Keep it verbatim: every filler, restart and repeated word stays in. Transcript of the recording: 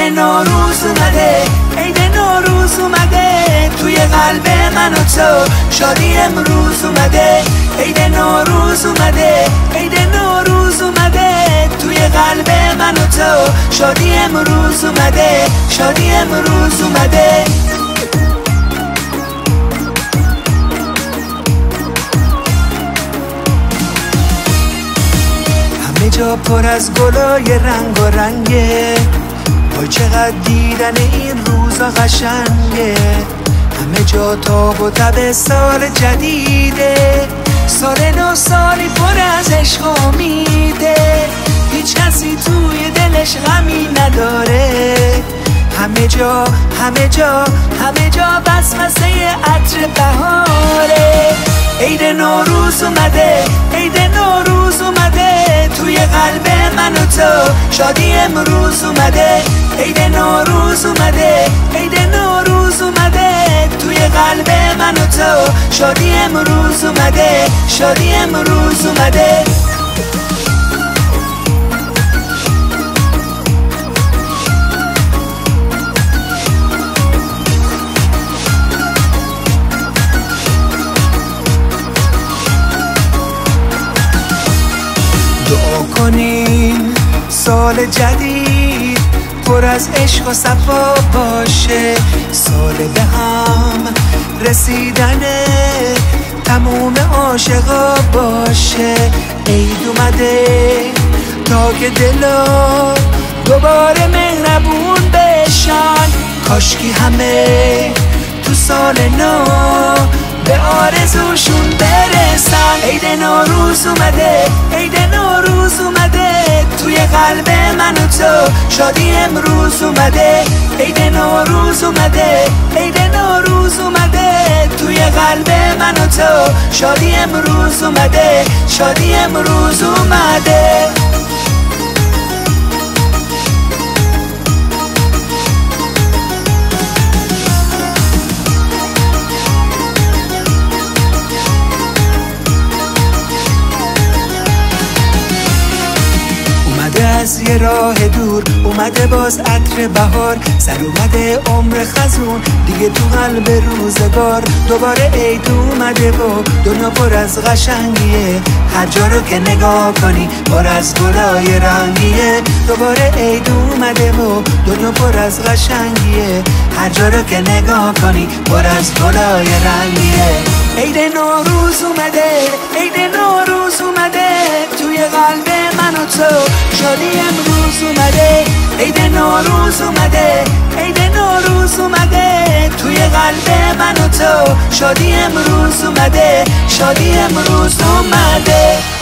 نوروز اومده، عید نوروز اومده، توی قلب من و تو شادی امروز اومده. عید نوروز اومده، عید نوروز اومده، توی قلب من و تو شادی امروز اومده، شادی امروز اومده. همه جا پر از گلای رنگ و رنگه، وای چقدر دیدن این روزا قشنگه. همه جا تاب و تب سال جدیده، سال نو سالی پر از عشق و امیده، هیچ کسی توی دلش غمی نداره. همه جا همه جا همه جا وسوسه عطر بهاره. عید نوروز اومده، عید نوروز اومده، توی قلب من و تو شادی امروز اومده. عید نوروز اومده، عید نوروز اومده، توی قلب من و تو شادی امروز اومده، شادی امروز اومده. دعا کنین سال جدید پر از عشق و صفا باشه، سال به هم رسیدن تموم عاشقا باشه. عید اومده تا که دلا دوباره مهربون بشن، کاشکی همه تو سال نو به آرزوشون برسن. عید نوروز اومده، عید نوروز اومده، توی قلب من و تو شادی امروز اومده. عید نوروز اومده، عید نوروز اومده، توی قلب من و تو شادی امروز اومده، شادی امروز اومده. از یه راه دور اومده باز عطر بهار، سر اومده عمر خزون دیگه تو قلب روزگار. دوباره عید اومده و دنیا پر از قشنگیه، هر جا رو که نگاه کنی پر از گلای رنگیه. دوباره عید اومده و دنیا پر از قشنگیه، هر جا رو که نگاه کنی پر از گلای رنگیه. عید نوروز اومده، عید نوروز اومده، توی قلب من و تو شادی امروز اومده. عید نوروز اومده، عید نوروز اومده، توی قلب من و تو شادی امروز اومده، شادی امروز اومده.